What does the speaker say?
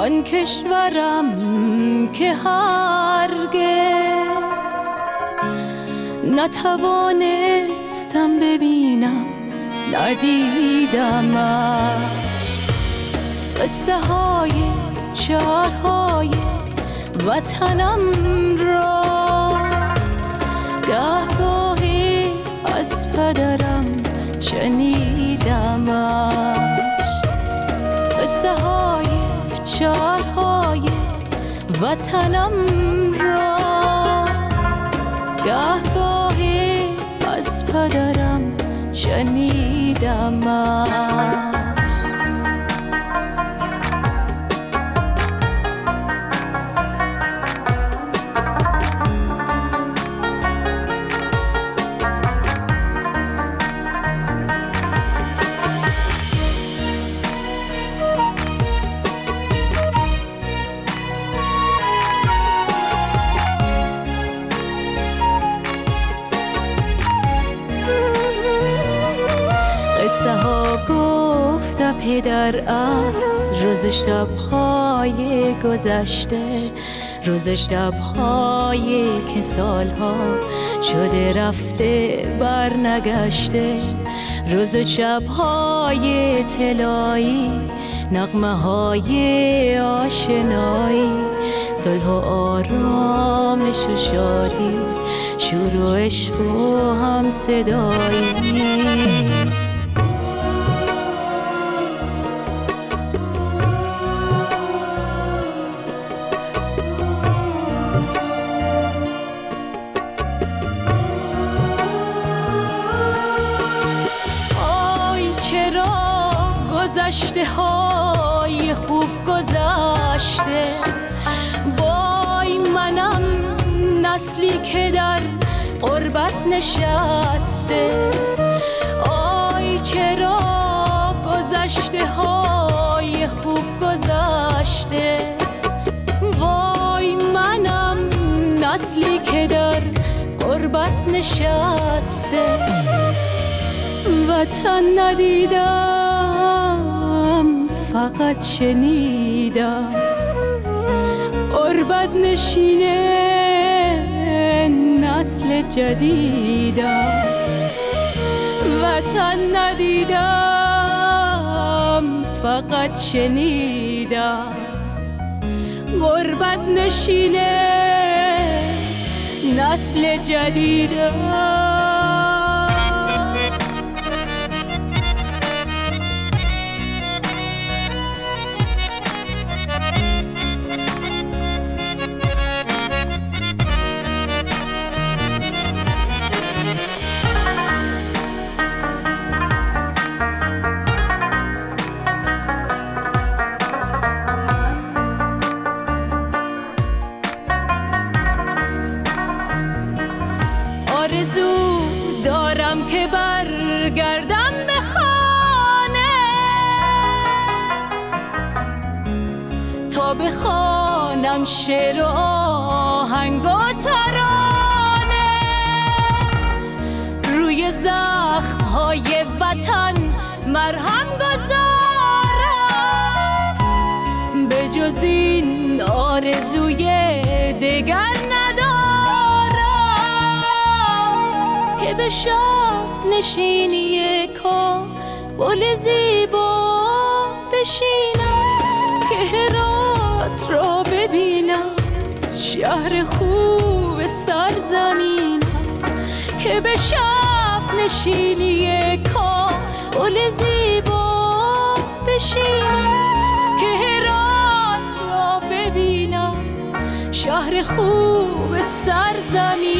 آن کشورم که هرگز نتوانستم ببینم ندیدمش. قصه های شهرهای وطنم را گهگاهی از پدرم شنیدمش. قصه های شهرهای وطنم را گهگاهی از پدرم شنیدمش. پدر از روز شب‌های گذشته، روز شب‌هایی که سالها شده رفته برنگشته، روز شب‌های طلایی، نغمه‌های آشنایی، صلح و آرامش و شادی، شور و عشق و همصدایی. گذشته های خوب گذشته، وای منم نسلی که در غربت نشسته. آی چرا گذشته های خوب گذشته، وای منم نسلی که در غربت نشسته. وطن ندیدم فقط شنیدم، غربت نشینه نسل جدیدم. وطن ندیدم فقط شنیدم، غربت نشینه نسل جدیدم. آرزو دارم که برگردم به خانه، تا بخوانم شعر و آهنگ و ترانه. روی زخم‌های وطن مرهم گذارم، به جز این آرزوی دگر که به شب نشینی کابل زیبا بشینم، که هرات را ببینم، شهر خوب سرزمینم. که به شب نشینی کابل زیبا بشینم، که هرات را ببینم، شهر خوب سرزمینم.